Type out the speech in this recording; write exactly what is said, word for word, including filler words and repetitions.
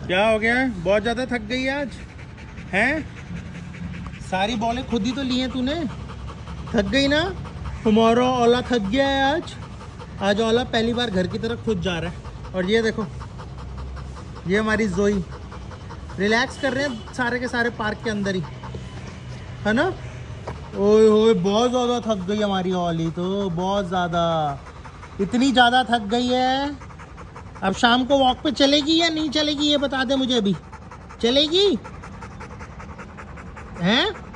क्या हो गया? बहुत ज़्यादा थक गई आज हैं? सारी बॉलें खुद ही तो ली हैं तूने। थक गई ना? हमारा ओला थक गया है आज। आज ओला पहली बार घर की तरफ खुद जा रहा है। और ये देखो, ये हमारी जोई रिलैक्स कर रहे हैं सारे के सारे पार्क के अंदर ही, है ना? ओए ओए, बहुत ज़्यादा थक गई हमारी ओली तो, बहुत ज़्यादा, इतनी ज़्यादा थक गई है। अब शाम को वॉक पे चलेगी या नहीं चलेगी ये बता दे मुझे अभी। चलेगी हैं?